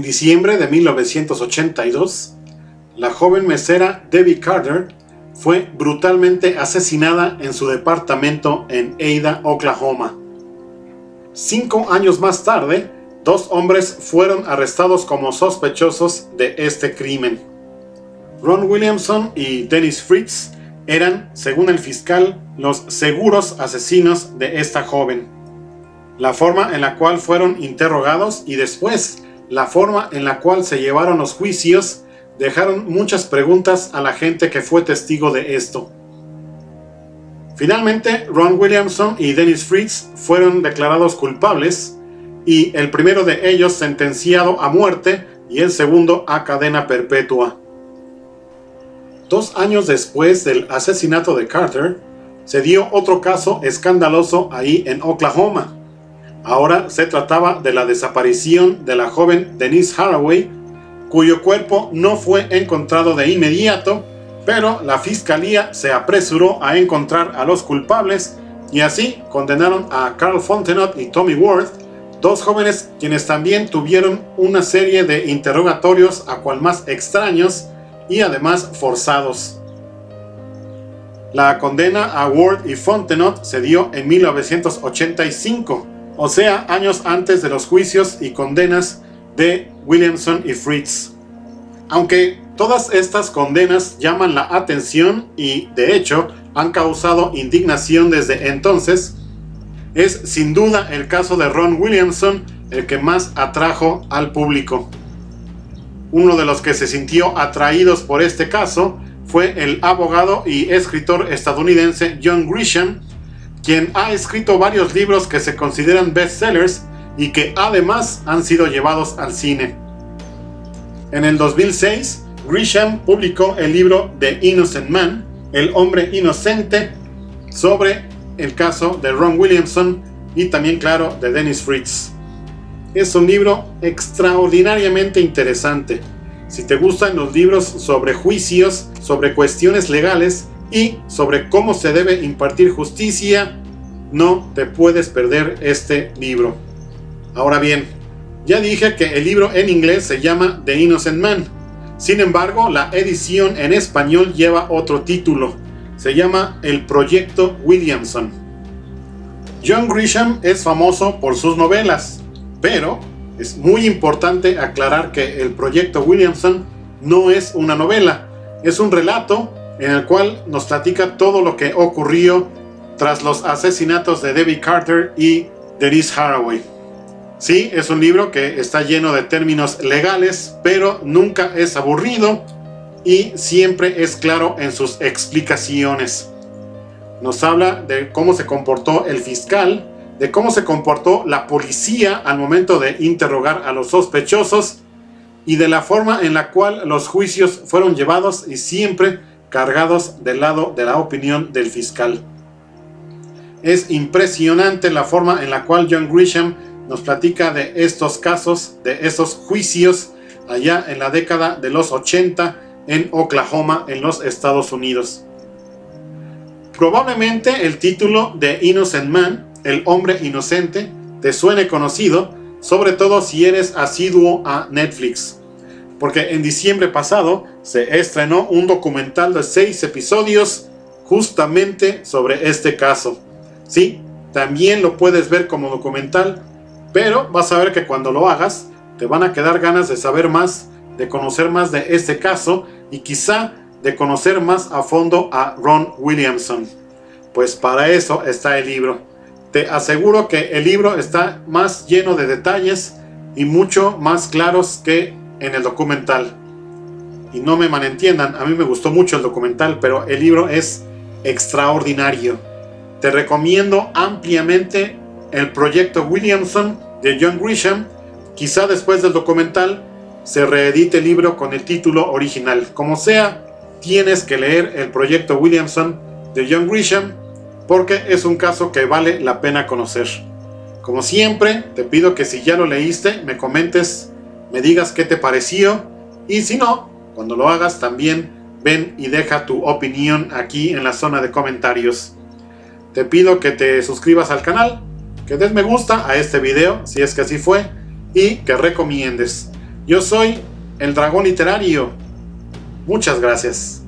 diciembre de 1982, la joven mesera Debbie Carter fue brutalmente asesinada en su departamento en Ada, Oklahoma. 5 años más tarde, 2 hombres fueron arrestados como sospechosos de este crimen. Ron Williamson y Dennis Fritz eran, según el fiscal, los seguros asesinos de esta joven. La forma en la cual fueron interrogados y después la forma en la cual se llevaron los juicios dejaron muchas preguntas a la gente que fue testigo de esto. Finalmente, Ron Williamson y Dennis Fritz fueron declarados culpables y el primero de ellos sentenciado a muerte y el segundo a cadena perpetua. 2 años después del asesinato de Carter, se dio otro caso escandaloso ahí en Oklahoma. Ahora se trataba de la desaparición de la joven Denise Haraway, cuyo cuerpo no fue encontrado de inmediato, pero la fiscalía se apresuró a encontrar a los culpables y así condenaron a Carl Fontenot y Tommy Worth, 2 jóvenes quienes también tuvieron una serie de interrogatorios a cual más extraños y además forzados. La condena a Worth y Fontenot se dio en 1985, o sea, años antes de los juicios y condenas de Williamson y Fritz. Aunque todas estas condenas llaman la atención y, de hecho, han causado indignación desde entonces, es sin duda el caso de Ron Williamson el que más atrajo al público. Uno de los que se sintió atraídos por este caso fue el abogado y escritor estadounidense John Grisham, quien ha escrito varios libros que se consideran bestsellers y que además han sido llevados al cine. En el 2006, Grisham publicó el libro The Innocent Man, El hombre inocente, sobre el caso de Ron Williamson y también, claro, de Dennis Fritz. Es un libro extraordinariamente interesante. Si te gustan los libros sobre juicios, sobre cuestiones legales y sobre cómo se debe impartir justicia, no te puedes perder este libro. Ahora bien, ya dije que el libro en inglés se llama The Innocent Man. Sin embargo, la edición en español lleva otro título. Se llama El Proyecto Williamson. John Grisham es famoso por sus novelas, pero es muy importante aclarar que El Proyecto Williamson no es una novela. Es un relato en el cual nos platica todo lo que ocurrió tras los asesinatos de Debbie Carter y Denise Haraway. Sí, es un libro que está lleno de términos legales, pero nunca es aburrido y siempre es claro en sus explicaciones. Nos habla de cómo se comportó el fiscal, de cómo se comportó la policía al momento de interrogar a los sospechosos y de la forma en la cual los juicios fueron llevados y siempre cargados del lado de la opinión del fiscal. Es impresionante la forma en la cual John Grisham nos platica de estos casos, de estos juicios allá en la década de los 80 en Oklahoma, en los Estados Unidos. Probablemente el título de Innocent Man, El hombre inocente, te suene conocido, sobre todo si eres asiduo a Netflix, porque en diciembre pasado se estrenó un documental de 6 episodios justamente sobre este caso. Sí, también lo puedes ver como documental, pero vas a ver que cuando lo hagas te van a quedar ganas de saber más, de conocer más de este caso y quizá de conocer más a fondo a Ron Williamson. Pues para eso está el libro. Te aseguro que el libro está más lleno de detalles y mucho más claros que en el documental. Y no me malentiendan, a mí me gustó mucho el documental, pero el libro es extraordinario. Te recomiendo ampliamente El Proyecto Williamson de John Grisham. Quizá después del documental se reedite el libro con el título original. Como sea, tienes que leer El Proyecto Williamson de John Grisham porque es un caso que vale la pena conocer. Como siempre, te pido que si ya lo leíste, me comentes, me digas qué te pareció y si no, cuando lo hagas también ven y deja tu opinión aquí en la zona de comentarios. Te pido que te suscribas al canal, que des me gusta a este video si es que así fue y que recomiendes. Yo soy el Dragón Literario. Muchas gracias.